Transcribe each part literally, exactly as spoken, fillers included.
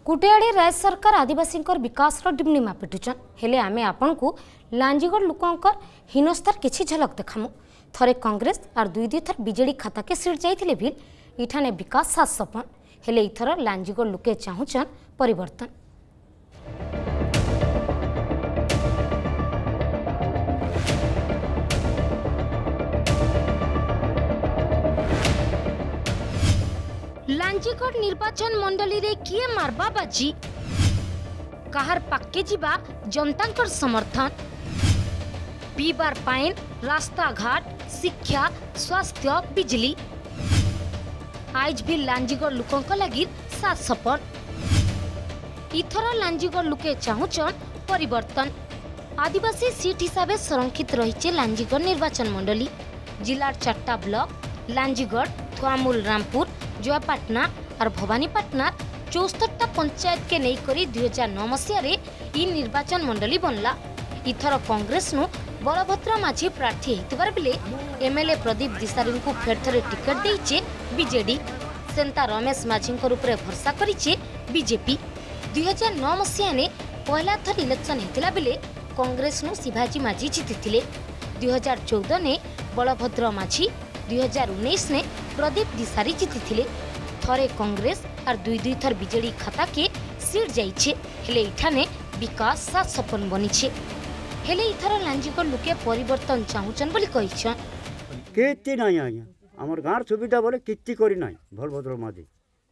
गुटेआड़ी राज्य सरकार आदिवासी विकास डिमनिमा पिटुचन हेले आमे आपण को लांजीगढ़ लोकंकर हिनस्तार किछि झलक देखामु। थरे कांग्रेस और दुई दुई थर बीजेडी खाता के सीट जाइथिले भी इठाने विकास सात सपन हेले इथर लांजीगढ़ लोके चाहुचन परिवर्तन। लांजीगढ़ निर्वाचन मंडली रे किए मारबा बाजी कहार पाके जीवा जनतांकर समर्थन पीबार पाइन रास्ता घाट शिक्षा स्वास्थ्य बिजली आज भी लांजीगढ़ लोकंक लगी सात सपन। इथर लांजीगढ़ लोके चाहुचन परिवर्तन। आदिवासी सीट हिसाब से संरक्षित रही लांजीगढ़ निर्वाचन मंडली जिलार चार्टा ब्लॉक लांजीगढ़ थुआमूल रामपुर जयपाटना और भवानीपाटना चौस्तरटा पंचायत के नहीं करी दुई हजार नौ मसीह निर्वाचन मंडली बनला। इथर कांग्रेस नु बलभद्र माझी प्रार्थी होइतिबार बेले एमएलए प्रदीप दिसारी को फेर थरे टिकट देइचे बीजेडी सेंता रमेश माझी उपरे भरसा करिचे बीजेपी। दुई हजार नौ मसीह ने पहला थर इलेक्शन होता बेले कांग्रेस नु शिवाजी माझी जीतिथिले। दुई हजार चौदह ने बलभद्र माझी दुई हजार उन्नीस ने प्रदीप दिसारी जीतिथिले। थरे कांग्रेस और दुई दुई थर बीजेडी खाता के सीट जाइछे हेले इठाने विकास सात सपन बनिछे हेले इथर लांजीगढ़ लोके परिवर्तन चाहुचन बोली कहिछन। केति नाही आया हमर गार सुविधा बोले किति करी नाही बलभद्र माझी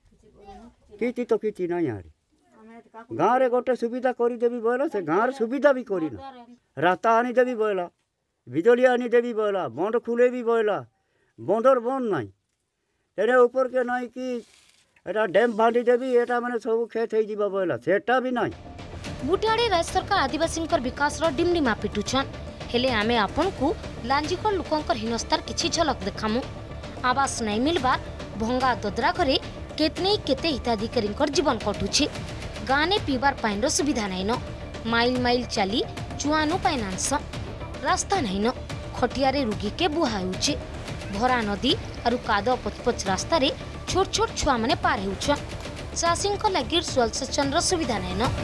किति तो किति नाही यार गाँव रे गोटे सुविधा करी देबी बोला से गाँव सुविधा भी करी ना रास्ता आनी देबी बोला बिजली आनी देबी बोला बंद खुले भी बोला बंदर बंद नहीं तेरे ऊपर के नहीं कि एटा डैम बांधी देवी एटा माने सब खेत हो जीवा बोला सेटा भी नहीं। गुटेआड़ी राज्य सरकार आदिवासी विकास डिमडिमा पिटुछन हेले आमे आपन को लांजीगढ़ लोकंकर हिनस्तार किछि झलक देखामु। आवास नहीं मिलबार भंगा ददरा घरे केतने केते हिताधिकारी जीवन कटुछि गाँ ने पीबार पाइन सुविधा नहीं न माइल माइल चली चुआनु फाइनान्स रास्ता नहीं न खटियारे रुगी के बुहा होउछि भरा नदी और काद पचपच रास्ता रे छोट छोट छुआ माने पार होउछन चाषी लगी जलसेचन सुविधा नहीं न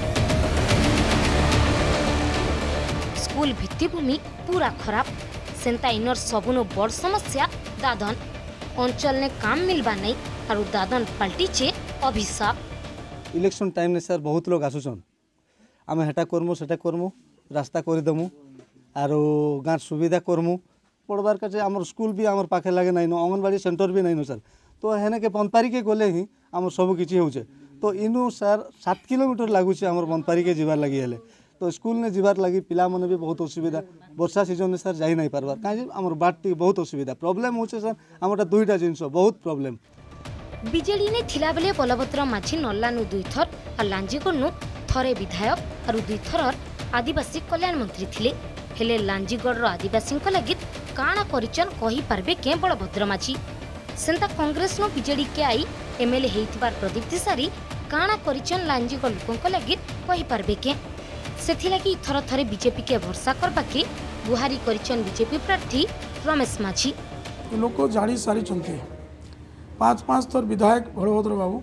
स्कूल भित्तिभूमि पूरा खराब सेंता इनर सबुनो बड़ समस्या दादन अंचल ने काम मिलबा नहीं और दादन पलटिचे अभिशाप। इलेक्शन टाइम ने सर बहुत लोग आसुछन आमे हेटा करमु सेटा करमु रास्ता करदेमु और गाँव सुविधा करमु पढ़वार का आम स्कूल भी आम पाखे लगे नहीं अंगनवाड़ी सेंटर भी नहीं सर तो हेने के बनपारी के गले ही आम सब किसी होचे तो इनु सर सात किलोमीटर लगुच आम बनपारी के जीवार लगी हेले तो स्कूल ने जीवार लगी पिला माने भी बहुत असुविधा वर्षा सीजन में सर जाई नहीं पारबार कहीं आम बाट बहुत असुविधा प्रॉब्लम होचे सर आमटा दुईटा जिनस बहुत प्रॉब्लम। बीजेडी ने थिला बेले बलभद्र माझी नल्लानु दुई थर और लांजीगढ़ नु थरे विधायक और दुई थर आदिवासी कल्याण मंत्री थिले हेले लांजीगढ़ आदिवासी लगी काना करिचन कहि पारबे के बलभद्र माझी सेंता कांग्रेस नो बीजेडी के आई एमएलए हेइतिबार प्रदीप दिसारी काना करिचन लांजीगढ़ लोकंक लगी कहि पारबे के सेथि लगी थर थरे बीजेपी के भरसा करबा के गुहारी करिचन बीजेपी प्रार्थी रमेश माझी। लोक जानी सारी चंती पांच पांच थर विधायक बलभद्र बाबू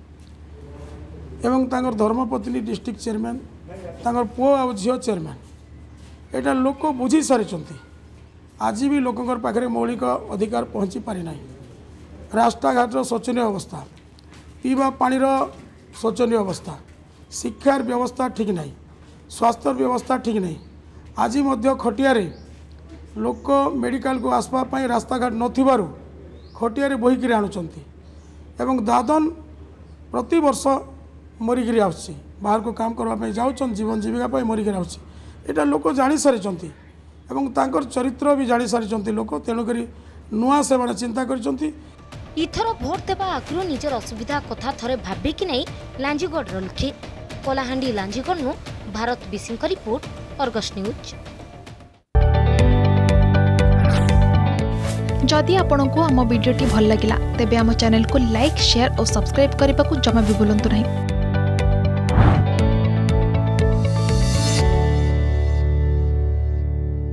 एवं तांगर धर्मपत्नी डिस्ट्रिक्ट चेयरमैन तांगर पुओ आ झियो चेयरमैन एटा लोक बुझी सारी आज भी लोकंर पाखे मौलिक अधिकार पहुँची पारि ना रास्ता घाटर शोचनीय अवस्था पीवा पानीर शोचनीय अवस्था शिक्षार व्यवस्था ठीक नहीं स्वास्थ्य व्यवस्था ठीक नहीं आज खटियारे लोक मेडिकल को आसवाई रास्ता घाट नथिबारु खटियारे बोहिकी आणुचंती एवं दादन प्रति वर्ष मरिकी आउछि बाहर को काम करने जाऊन जीवन जीविका मरिकी आउछि एटा लोक जानी सारी एवं तांकर चरित्र भी जानी सारी लोक तेणुक नुआ से चिंता कर इथर भोट देवा आगु निजर असुविधा कथा थरे भाबे कि नहीं लांजीगढ़ लोके कलाहांडी लांजीगढ़ नु भारत बिसिंग रिपोर्ट अर्गस न्यूज। जदि आपंक आम भिडी भल लगा तेब आम चैनल को लाइक शेयर और सब्सक्राइब करने को जमा भी भूलु नहीं।